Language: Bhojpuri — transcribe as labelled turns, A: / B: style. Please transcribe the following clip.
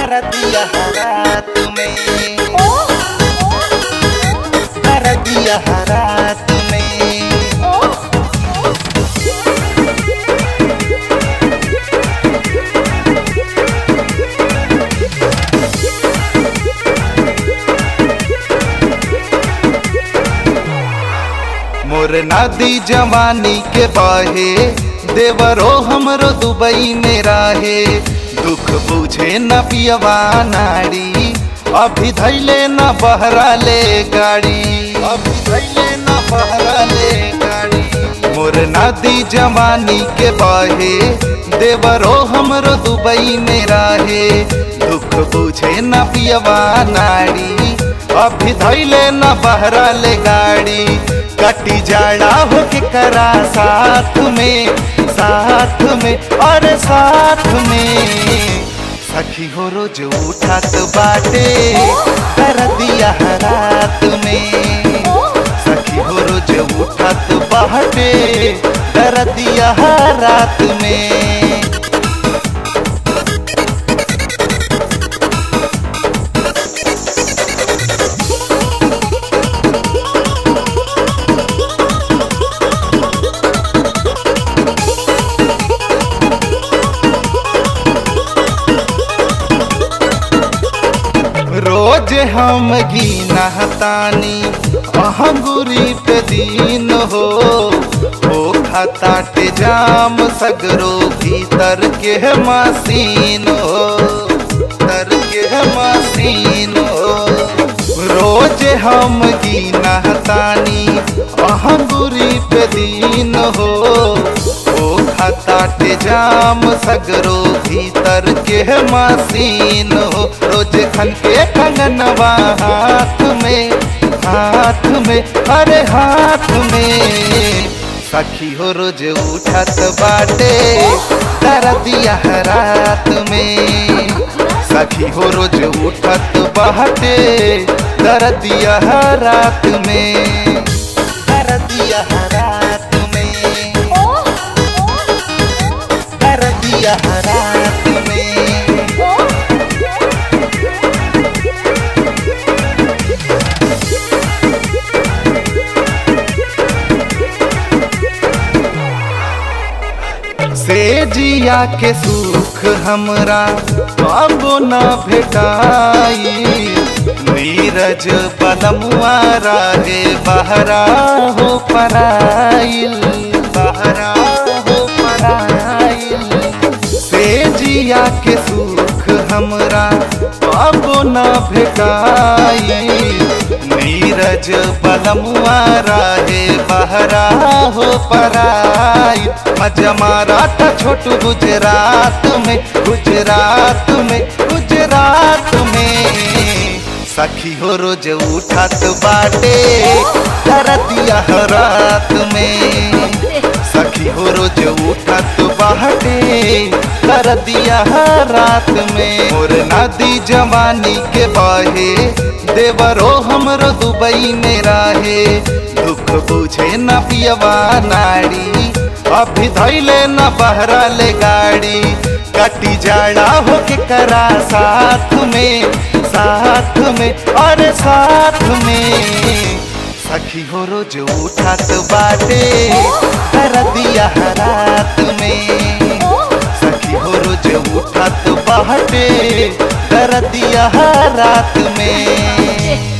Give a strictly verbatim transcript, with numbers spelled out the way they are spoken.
A: दर्दिया रात में, दर्दिया रात में। मोर नादी जवानी के बाहे देवरो हमरो दुबई में राहे। दुख बुझे न पियवा नाड़ी, अभी धैले न बहरा ले गाड़ी, अभी धैले न बहरा ले गाड़ी। मोर नादी जवानी के बाहे देवरो हमरो दुबई में राहे। दुख बुझे न पियवा नाड़ी, अभी धैले न बहरा ले गाड़ी। कटी जाड़ा हो के करा साथ में, साथ में और साथ में। सखी हो रोज उठत बाटे दर्दिया रात में, सखी हो रोज उठत बाटे दर्दिया रात में। रोज हम गीना तानी अहंगुरी पे दीन हो, ओ खताटे जाम सगरो भीतर के मसीन हो, तर के मसीन हो। रोज हम गीना तानी अहंगुरी पे दीन हो, ओ खताटे जाम सगरो भीतर के मसीन हो। रोज खन के कंगनवा हाथ में, हाथ में अरे हाथ में। सखी हो रोज उठत बाटे दर्दिया रात में, सखी हो रोज उठत बाटे दर्दिया रात में, दर्दिया रात में, दर्दिया रात में। से जिया के सुख हमरा बाबो न भेटाई। नीरज पलमुआ राहे बहरा हो पराइल, बहरा हो पराइल। से जिया के सुख हमरा बाबो न भेटाई। नीरज पलमुआ राहे बहरा हो पराई। मजा मारा था छोटू गुजरात में, गुजरात में, गुजरात में। सखी हो रोज उठत बाटे दर्दिया रात में, सखी हो रोज उठत बाटे दर्दिया रात में। मोर नादी जवानी के बाहे देवरो हमरो दुबई में राहे। दुख बुझे न पियवा नाड़ी, अभी धैले न बहरा ले गाड़ी। कटी जाड़ा हो के करा साथ में, साथ में और साथ में। सखी हो रोज उठत बाटे दर्दिया रात में, सखी हो रोज उठत बाटे दर्दिया रात में।